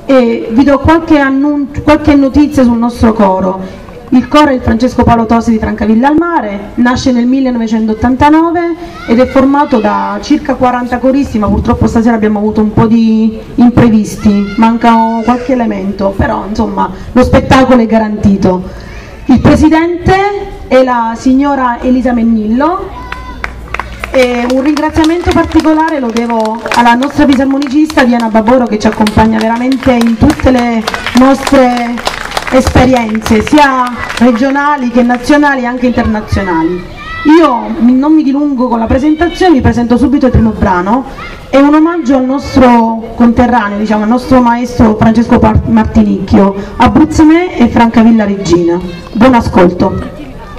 e vi do qualche notizia sul nostro coro. Il coro è il Francesco Paolo Tosi di Francavilla al Mare, nasce nel 1989 ed è formato da circa 40 coristi, ma purtroppo stasera abbiamo avuto un po' di imprevisti, manca qualche elemento, però insomma lo spettacolo è garantito. Il presidente è la signora Elisa Mennillo e un ringraziamento particolare lo devo alla nostra fisarmonicista Diana Baboro, che ci accompagna veramente in tutte le nostre esperienze sia regionali che nazionali e anche internazionali. Io non mi dilungo con la presentazione, vi presento subito il primo brano. È un omaggio al nostro conterraneo, diciamo, al nostro maestro Francesco Martinicchio, Abruzzo Me e Francavilla Regina. Buon ascolto.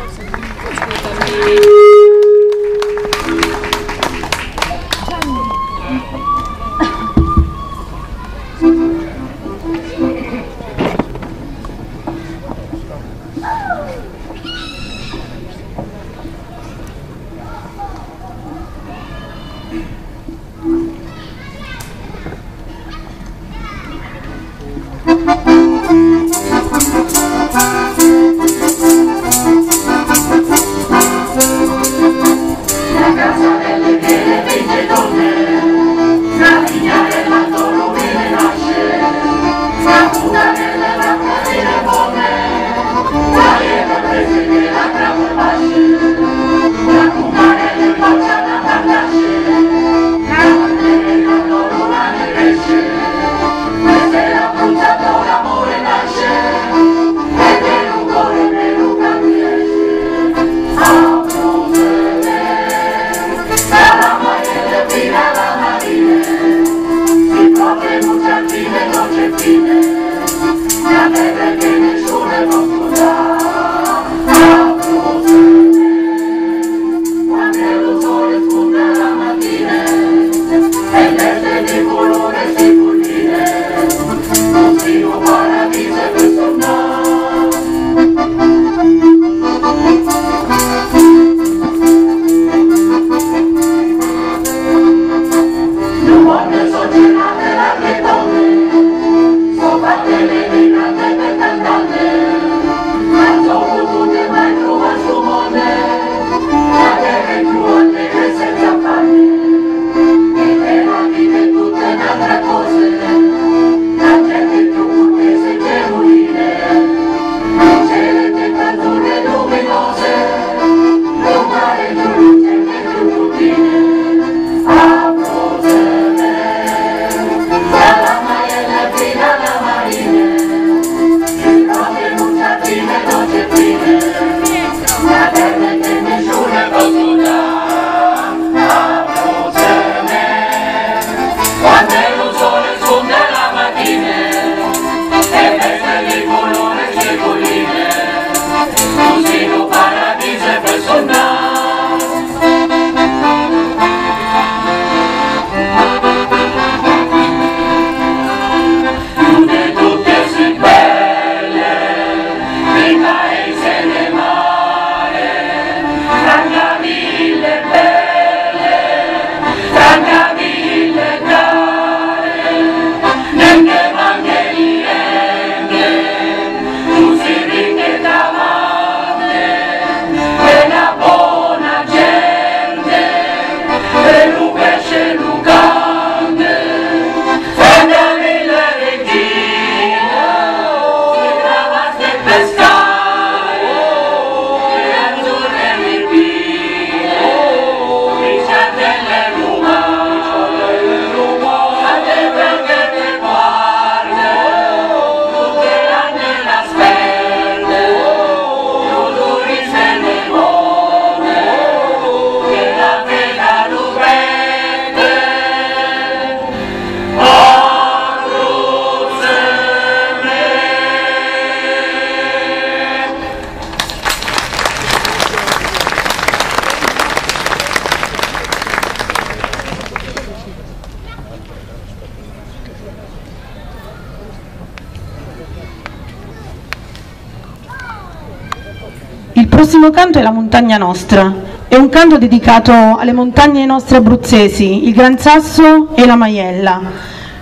Il prossimo canto è La montagna nostra, è un canto dedicato alle montagne nostre abruzzesi, il Gran Sasso e la Maiella.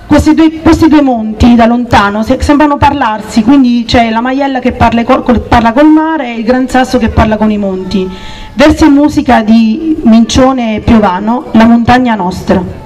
questi due monti da lontano sembrano parlarsi, quindi c'è la Maiella che parla col mare e il Gran Sasso che parla con i monti. Versi e musica di Mincione e Piovano, La montagna nostra.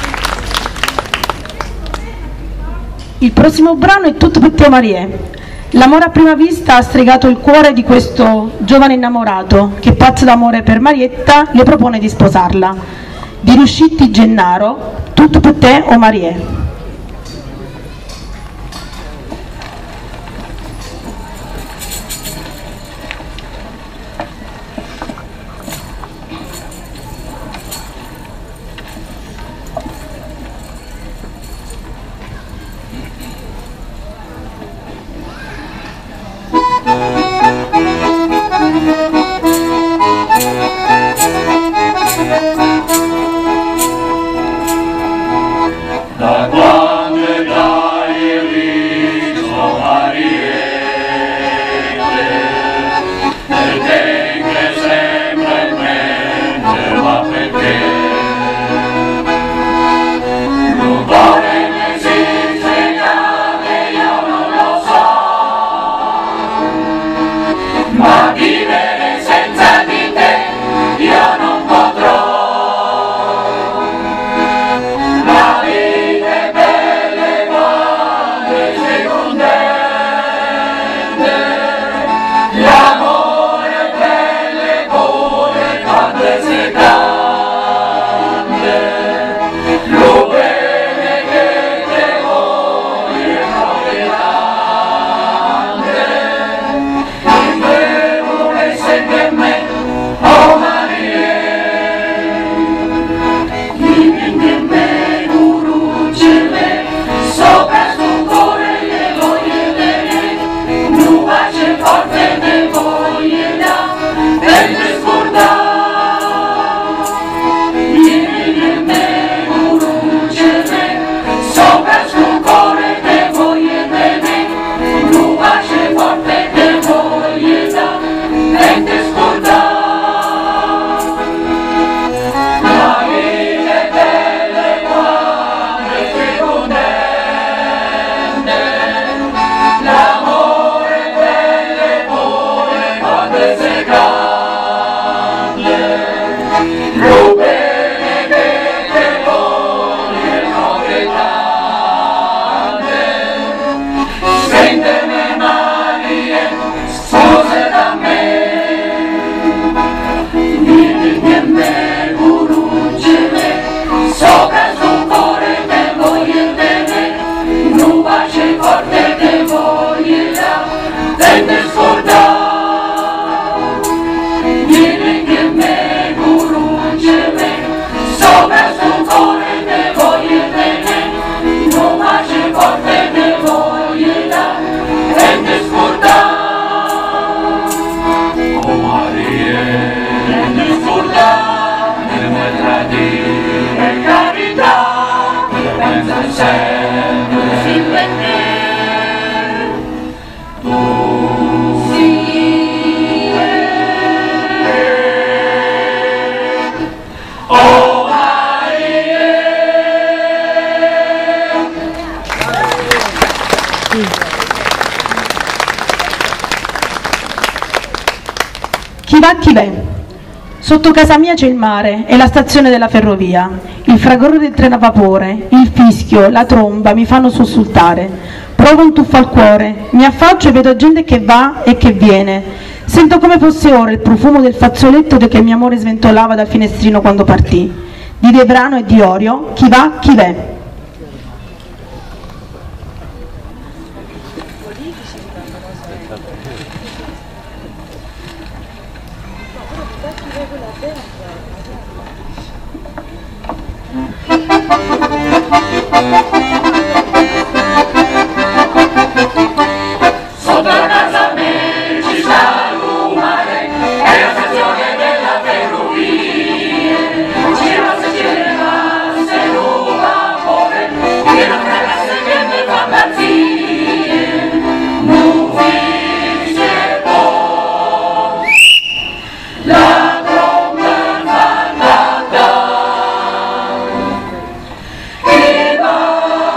Il prossimo brano è Tutto per te Marie. L'amore a prima vista ha stregato il cuore di questo giovane innamorato che, pazzo d'amore per Marietta, le propone di sposarla. Di Ruscitti Gennaro, tutto per te o Marie. Chi va chi va. Sotto casa mia c'è il mare e la stazione della ferrovia. Il fragore del treno a vapore, il fischio, la tromba mi fanno sussultare. Provo un tuffo al cuore, mi affaccio e vedo gente che va e che viene. Sento come fosse ora il profumo del fazzoletto che mio amore sventolava dal finestrino quando partì. Di Devrano e di Orio, chi va chi va. Sopra casa me ci sta il mare e la stazione della ferrovia. Ci va se ci rimase un vapore che non ragazze che mi fa impazzire. Non finisce poi la tromba fatta. Chi va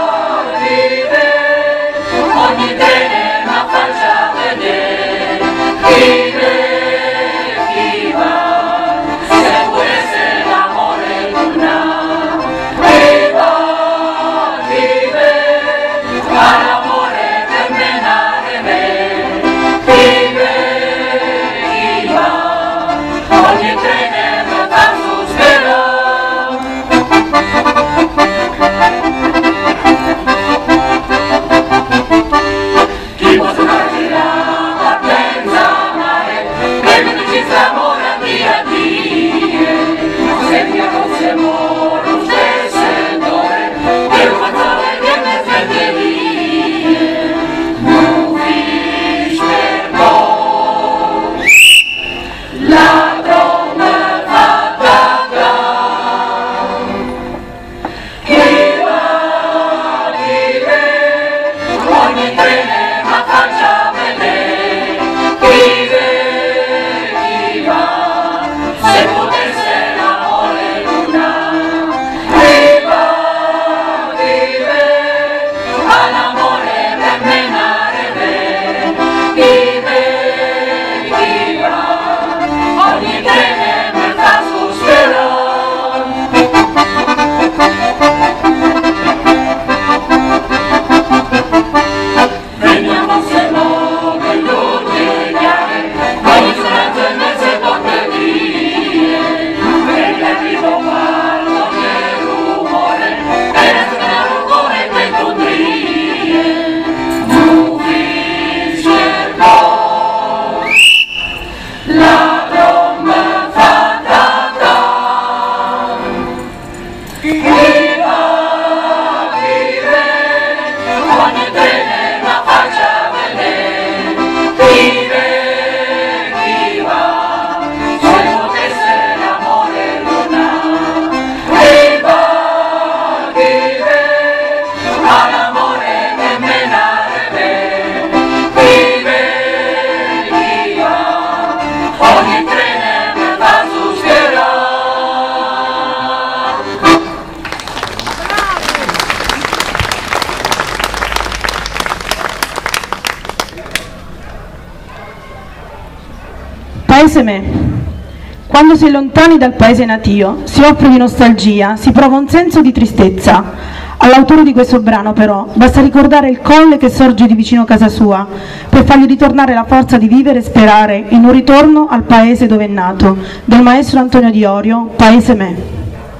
Paese me. Quando si è lontani dal paese natio, si offre di nostalgia, si prova un senso di tristezza. All'autore di questo brano, però, basta ricordare il colle che sorge di vicino a casa sua, per fargli ritornare la forza di vivere e sperare in un ritorno al paese dove è nato, del maestro Antonio Di Orio, Paese me.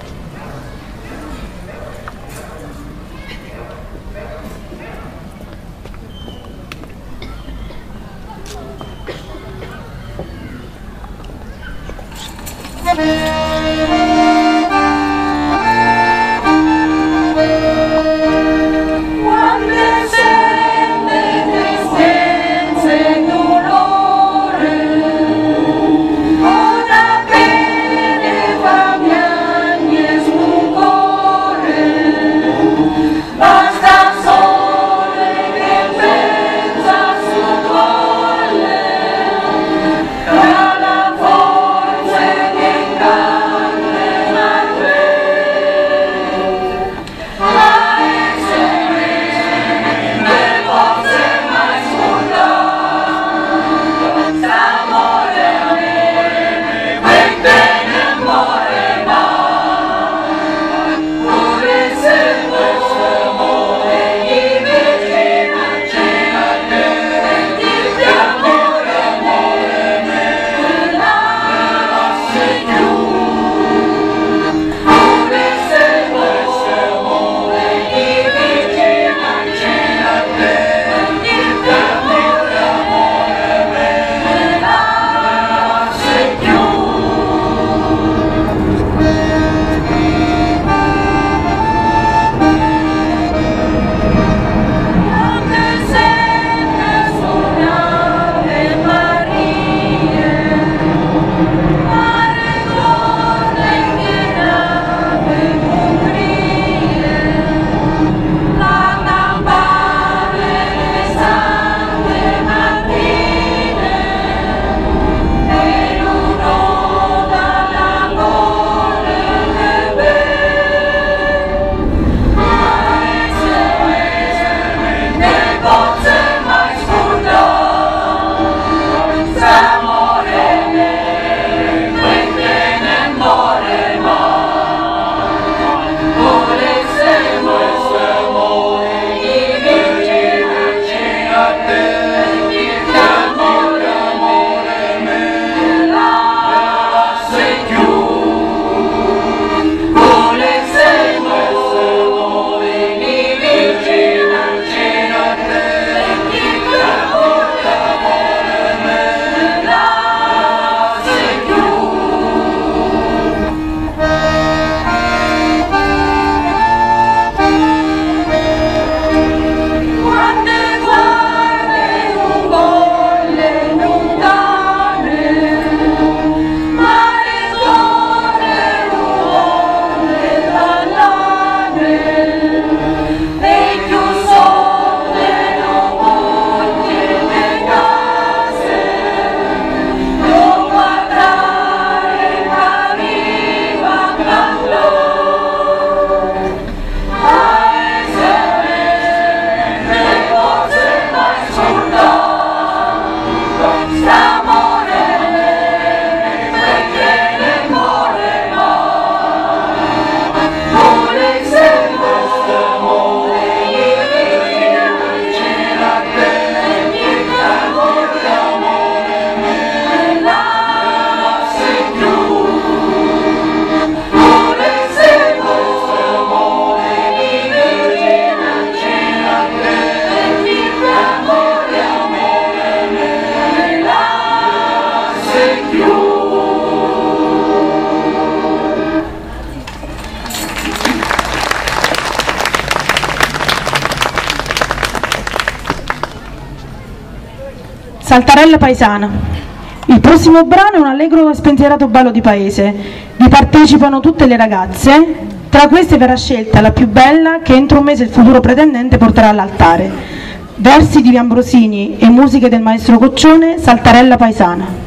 Saltarella paesana. Il prossimo brano è un allegro e spensierato ballo di paese. Vi partecipano tutte le ragazze, tra queste verrà scelta la più bella che entro un mese il futuro pretendente porterà all'altare. Versi di Ambrosini e musiche del maestro Coccione, Saltarella paesana.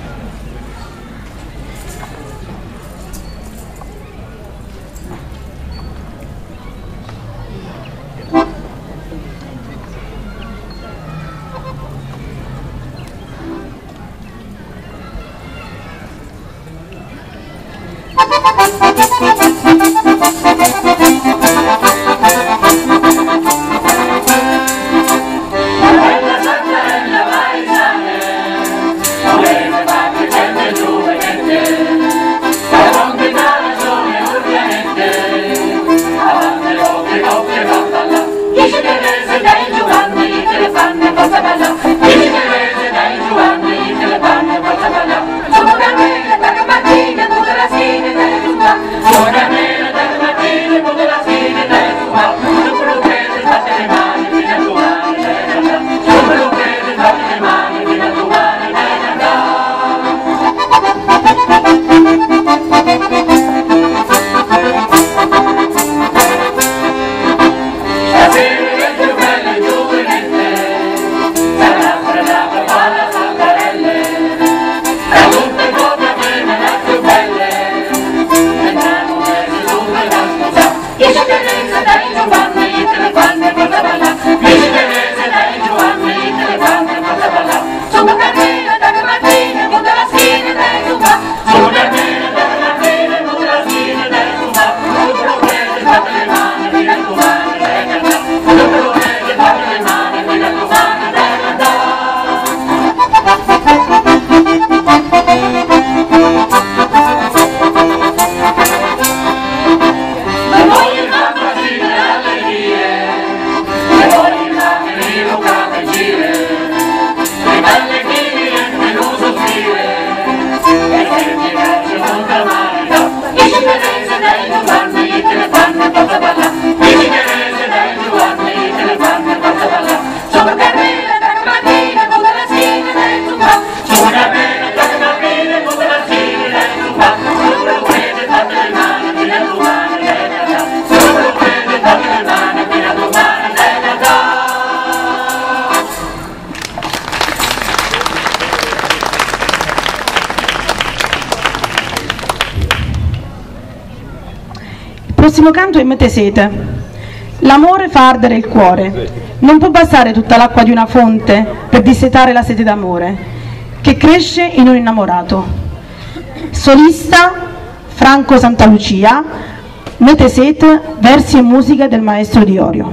prossimo canto è Mete sete. L'amore fa ardere il cuore. Non può bastare tutta l'acqua di una fonte per dissetare la sete d'amore che cresce in un innamorato. Solista Franco Santalucia, Mete sete, versi e musica del maestro Diorio.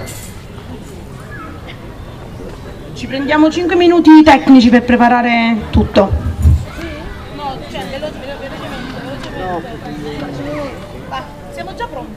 Ci prendiamo 5 minuti tecnici per preparare tutto. Siamo già pronti.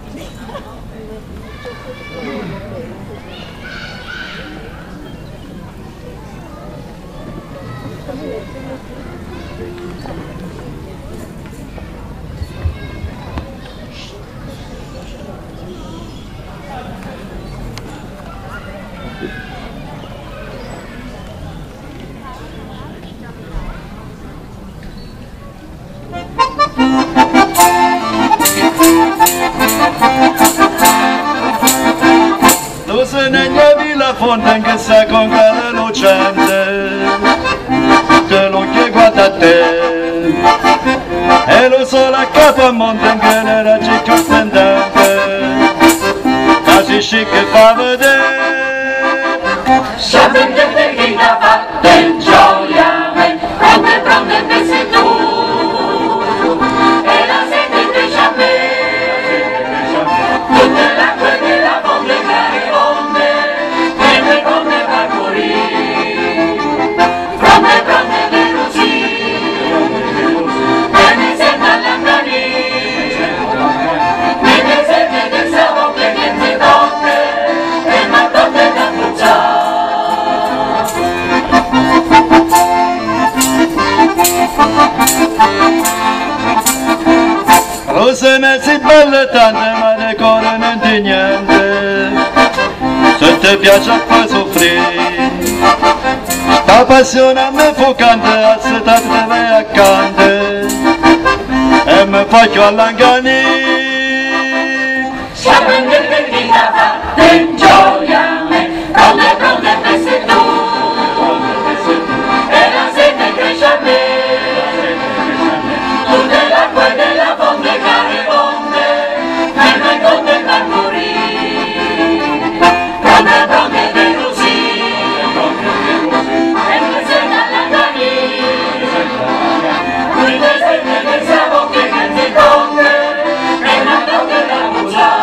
Tu se ne gnavi la fonte anche sa con cara lucente, te lo che guarda a te, e lo sole a capo a monte anche le raggi più stendente, casi chic che fa vedere. Sapete che da parte gioia me, pronte che sei tu, e la sete cresce a me, tutte l'acque della fonte care onde, e me come va a morire, pronte che così, e mi sembra l'anganire, mi sente che stavo che si toppe, e ma toppe da bruciare. Rose ne si belle tante ma ne cuore non di niente, se ti piace a far soffrire, sta passione a me fucante, a se te deve accanto, e mi faccio all'anganire. Sapete che chi da parte gioia me, pronte che sei tu, e la sete cresce a me, tutte l'acqua della fonte care onde, e me come va a morire, pronte che così, e mi sembra l'anganire, mi sente che siamo che si toppe, e ma toppe da bruciare.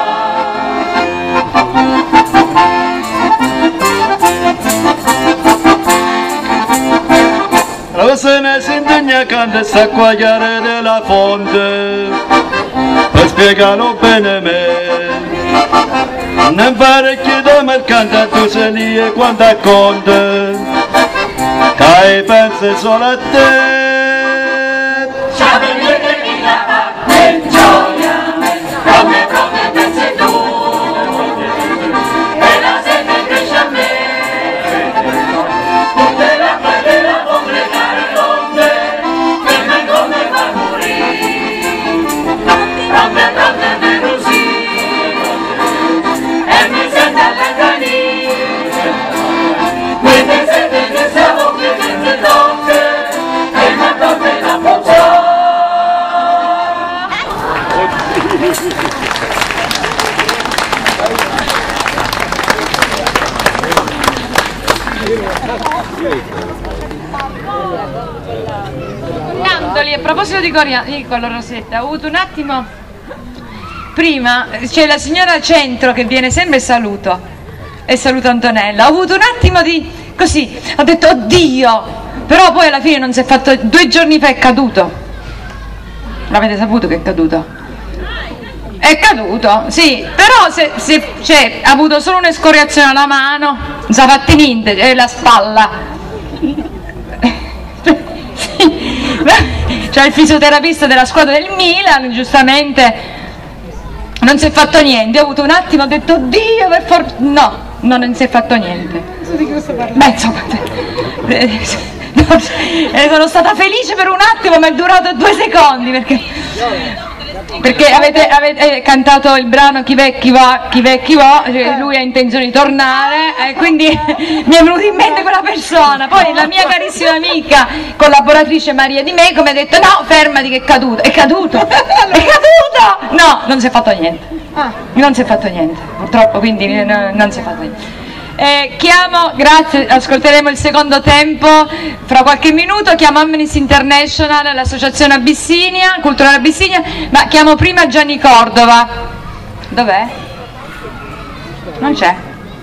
Rose ne si indigna quando sa quagliare della fonte, per spiegarlo bene me, non fare chiedere mercante, tu sei lì e quanto conta, che pensi solo a te. Sapete che chi da parte gioia me, pronte che sei tu, e la sete cresce a me, tutte l'acqua della fonte care onde, e me come va a morire, pronte che così, e mi sente all'anganire, mi sente che siamo qui che si toppe, e ma toppe da bruciare. Nandoli, a proposito di Collo Rosetta, ho avuto un attimo prima, c'è la signora Centro che viene sempre e saluto Antonella, ho avuto un attimo di così, ho detto oddio, però poi alla fine non si è fatto, 2 giorni fa è caduto, l'avete saputo che è caduto? È caduto, sì, però cioè, ha avuto solo un'escoriazione alla mano, non si è fatto niente, e la spalla. Cioè il fisioterapista della squadra del Milan, giustamente, non si è fatto niente, ho avuto un attimo, ho detto oddio, per forza, no, non si è fatto niente. Beh, insomma, sono stata felice per un attimo, ma è durato 2 secondi, perché perché avete cantato il brano Chi vecchi va, cioè lui ha intenzione di tornare, quindi mi è venuta in mente quella persona. Poi la mia carissima amica collaboratrice Maria Di Meco mi ha detto no, fermati che è caduto, no, non si è fatto niente, non si è fatto niente purtroppo, quindi non si è fatto niente. Chiamo, grazie, ascolteremo il secondo tempo fra qualche minuto. Chiamo Amnesty International, l'associazione Abissinia, Culturale Abissinia, ma chiamo prima Gianni Cordova. Dov'è? Non c'è?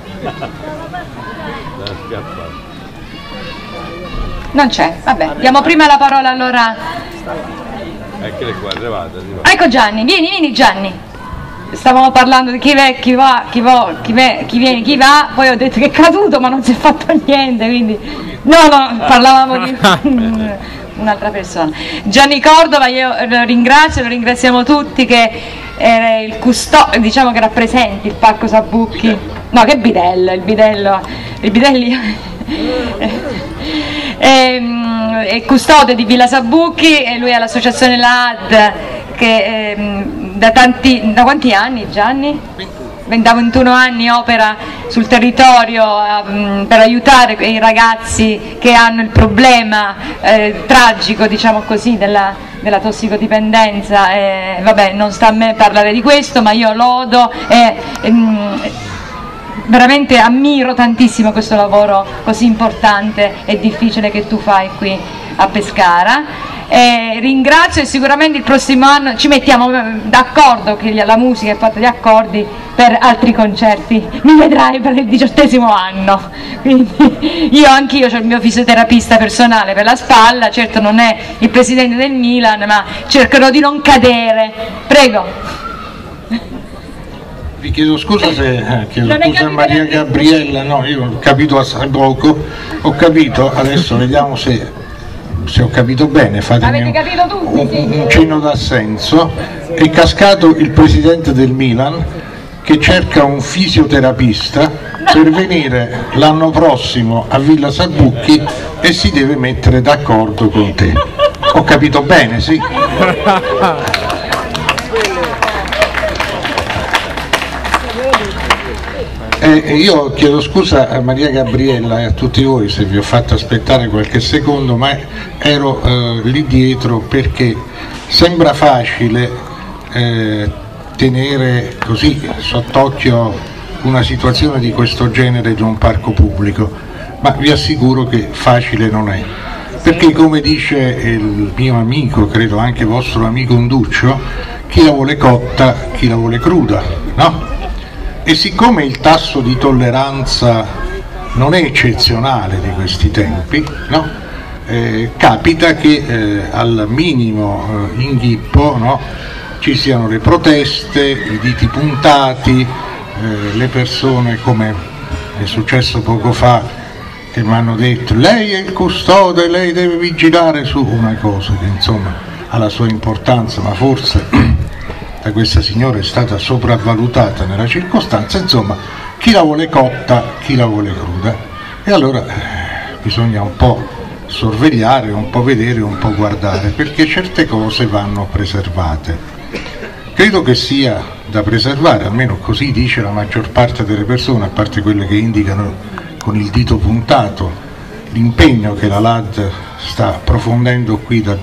Non c'è, vabbè, diamo prima la parola allora. Ecco Gianni, vieni Gianni. Stavamo parlando di chi va, chi viene, chi va, poi ho detto che è caduto ma non si è fatto niente, quindi no, parlavamo di un'altra persona. Gianni Cordova, io lo ringrazio, lo ringraziamo tutti, che è il custode, diciamo che rappresenti il Parco Sabucchi, no che bidello, il bidelli è custode di Villa Sabucchi e lui ha l'associazione LAD che da quanti anni Gianni? Da 21 anni opera sul territorio per aiutare i ragazzi che hanno il problema tragico, diciamo così, della tossicodipendenza. Vabbè, non sta a me parlare di questo, ma io lodo e veramente ammiro tantissimo questo lavoro così importante e difficile che tu fai qui a Pescara. Ringrazio, e sicuramente il prossimo anno ci mettiamo d'accordo, che la musica è fatta di accordi per altri concerti, mi vedrai per il 18° anno, quindi anch'io ho il mio fisioterapista personale per la spalla, certo non è il presidente del Milan, ma cercherò di non cadere. Prego. Vi chiedo scusa se chiedo scusa a Maria Gabriella, no, io ho capito assai poco, ho capito, adesso vediamo se ho capito bene, fatemi un cenno d'assenso. È cascato il presidente del Milan che cerca un fisioterapista per venire l'anno prossimo a Villa Sabucchi e si deve mettere d'accordo con te. Ho capito bene, sì? Io chiedo scusa a Maria Gabriella e a tutti voi se vi ho fatto aspettare qualche secondo, ma ero lì dietro perché sembra facile tenere così sott'occhio una situazione di questo genere di un parco pubblico, ma vi assicuro che facile non è, perché come dice il mio amico, credo anche vostro amico Unduccio, chi la vuole cotta, chi la vuole cruda, no? E siccome il tasso di tolleranza non è eccezionale di questi tempi, no? Capita che al minimo inghippo, no? Ci siano le proteste, i diti puntati, le persone, come è successo poco fa, che mi hanno detto lei è il custode, lei deve vigilare su una cosa che insomma ha la sua importanza, ma forse da questa signora è stata sopravvalutata nella circostanza. Insomma, chi la vuole cotta, chi la vuole cruda, e allora bisogna un po' sorvegliare, un po' vedere, un po' guardare, perché certe cose vanno preservate. Credo che sia da preservare, almeno così dice la maggior parte delle persone, a parte quelle che indicano con il dito puntato l'impegno che la LAD sta approfondendo qui dal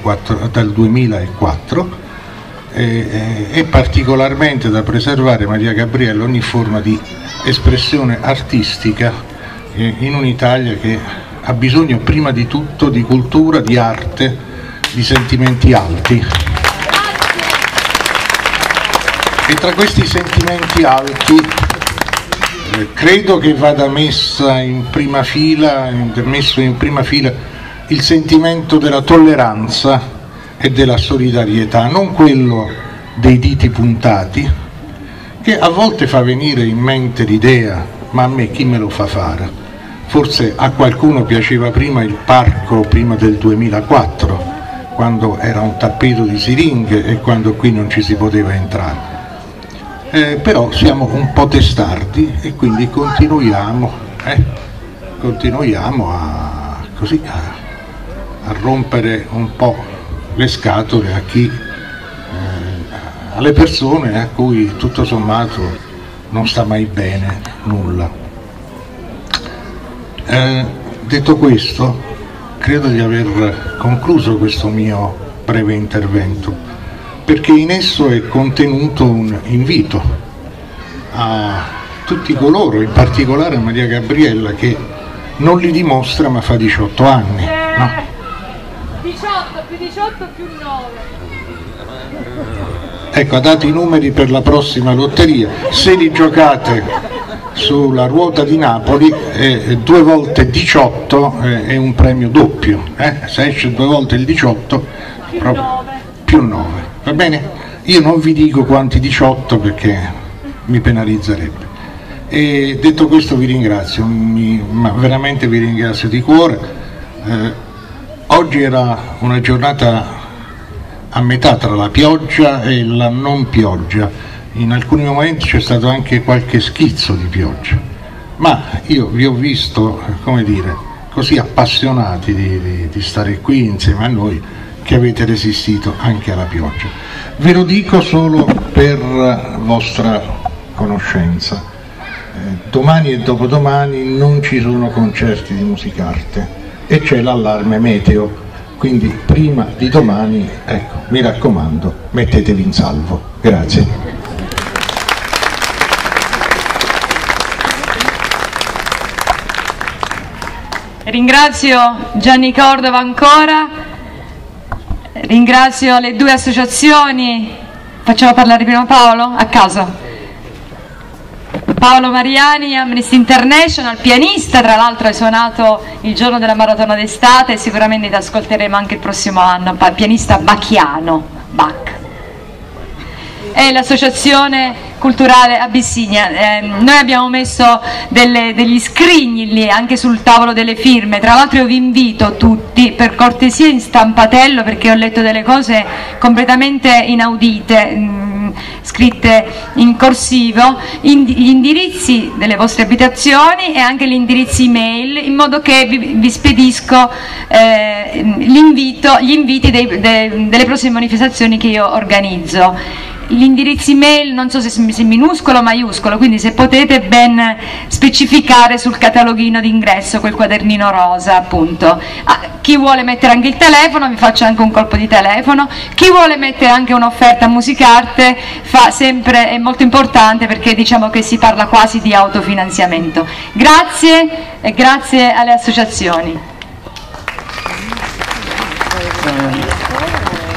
2004, è particolarmente da preservare, Maria Gabriella, ogni forma di espressione artistica in un'Italia che ha bisogno prima di tutto di cultura, di arte, di sentimenti alti. E tra questi sentimenti alti credo che vada messo in prima fila il sentimento della tolleranza e della solidarietà, non quello dei diti puntati, che a volte fa venire in mente l'idea, ma a me chi me lo fa fare? Forse a qualcuno piaceva prima il parco prima del 2004, quando era un tappeto di siringhe e quando qui non ci si poteva entrare. Però siamo un po' testardi e quindi continuiamo a rompere un po' le scatole a chi alle persone a cui tutto sommato non sta mai bene nulla. Detto questo, credo di aver concluso questo mio breve intervento, perché in esso è contenuto un invito a tutti coloro, in particolare a Maria Gabriella, che non li dimostra ma fa 18 anni, no? 18 più 18 più 9. Ecco, ha dato i numeri per la prossima lotteria. Se li giocate sulla ruota di Napoli, 2 volte 18 è un premio doppio, se esce 2 volte il 18 più 9, va bene? Io non vi dico quanti 18 perché mi penalizzerebbe. E detto questo vi ringrazio, ma veramente vi ringrazio di cuore. Oggi era una giornata a metà tra la pioggia e la non pioggia. In alcuni momenti c'è stato anche qualche schizzo di pioggia, ma io vi ho visto, come dire, così appassionati di stare qui insieme a noi, che avete resistito anche alla pioggia. Ve lo dico solo per vostra conoscenza. Domani e dopodomani non ci sono concerti di Musicarte e c'è l'allarme meteo, quindi prima di domani, ecco, mi raccomando, mettetevi in salvo. Grazie. Ringrazio Gianni Cordova ancora, ringrazio le 2 associazioni, facciamo parlare prima Paolo, a caso. Paolo Mariani, Amnesty International, pianista, tra l'altro hai suonato il giorno della maratona d'estate e sicuramente ti ascolteremo anche il prossimo anno, pianista bacchiano, Bach. E l'associazione culturale Abissinia, noi abbiamo messo degli scrigni lì anche sul tavolo delle firme, tra l'altro io vi invito tutti per cortesia in stampatello, perché ho letto delle cose completamente inaudite, scritte in corsivo, gli indirizzi delle vostre abitazioni e anche gli indirizzi email, in modo che vi spedisco gli inviti delle prossime manifestazioni che io organizzo. Gli indirizzi mail non so se minuscolo o maiuscolo, quindi se potete ben specificare sul cataloghino d'ingresso, quel quadernino rosa appunto. Chi vuole mettere anche il telefono, vi faccio anche un colpo di telefono. Chi vuole mettere anche un'offerta a Musicarte fa sempre, è molto importante, perché diciamo che si parla quasi di autofinanziamento. Grazie e grazie alle associazioni.